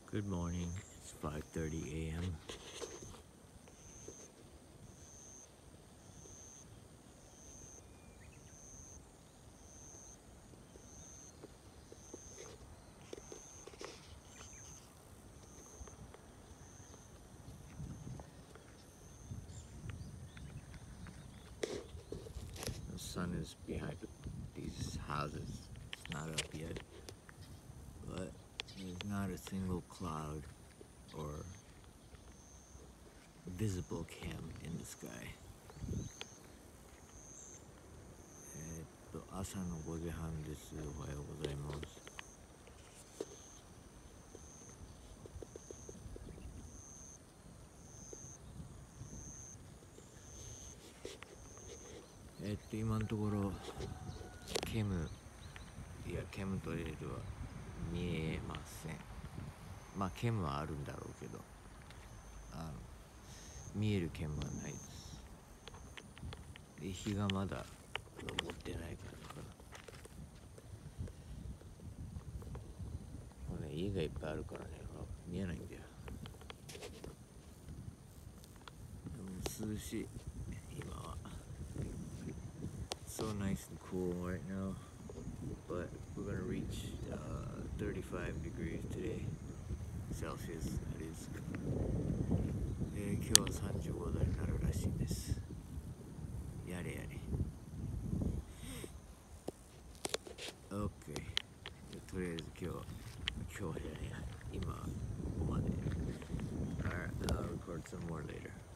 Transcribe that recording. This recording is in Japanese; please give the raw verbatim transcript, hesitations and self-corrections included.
Good morning. It's five thirty a m The sun is behind these houses. It's not up yet, but there's not a single cloud or visible cam in the sky. えーっと、朝のごじはんです。おはようございます。えーっと、今のところ、ケム、いや、ケムトレールは見えません。まあ、ケムはあるんだろうけど、あの見えるケムはないです。で、日がまだ昇ってない感じかな。もうね、家がいっぱいあるからね、見えないんだよ。でも涼しい、今は。So nice and cool right now, but we're gonna reach uh, thirty-five degrees today, Celsius, that is. で、今日はさんじゅうごどになるらしいです。やれやれ。OK。とりあえず今日、今日じゃねえや。今、ここまで。Alright, I'll record some more later.